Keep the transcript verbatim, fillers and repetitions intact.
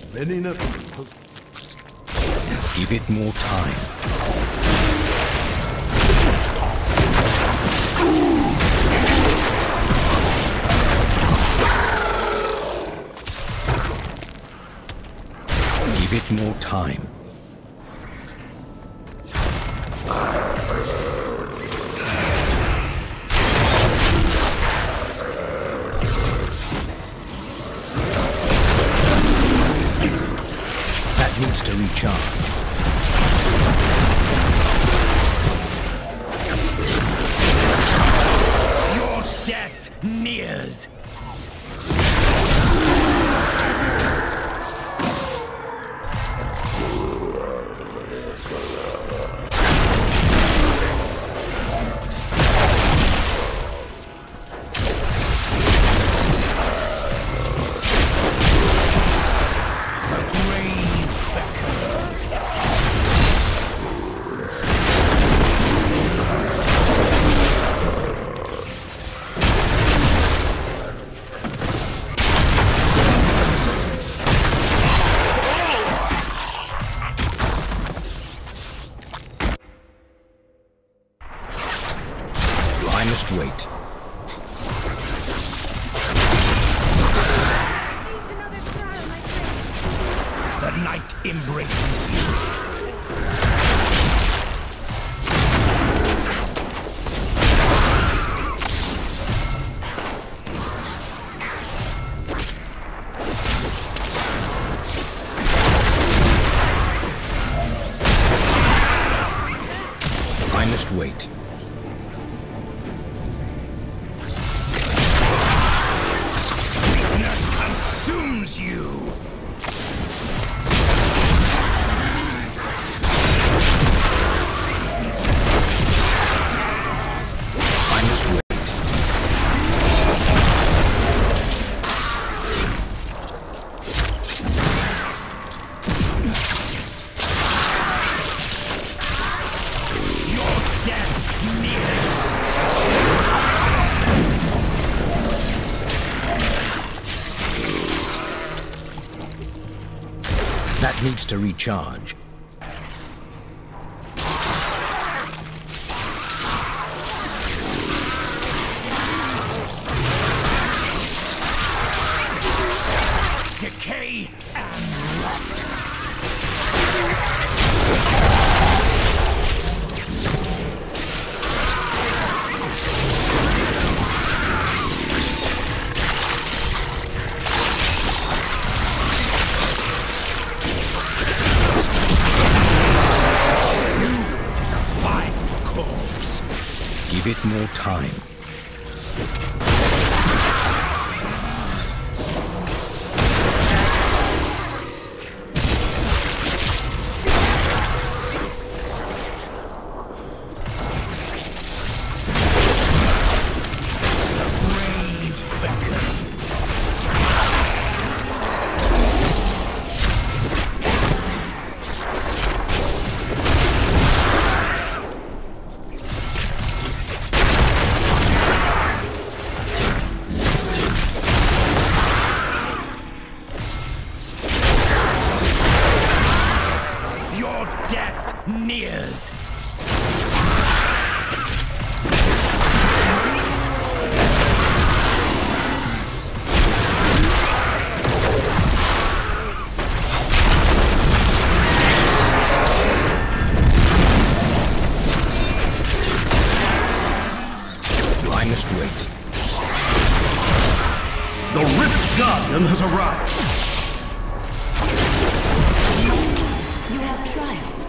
Many not. Give it more time. Give it more time. That needs to recharge. Your death nears. I must wait. Face another trial, my friend. The night embraces you. I must wait. Weakness consumes you. I must wait. Your death nears. That needs to recharge. Decay and rot. Give it more time. Your death nears. I must wait. The Rift Guardian has arrived. You have triumphed.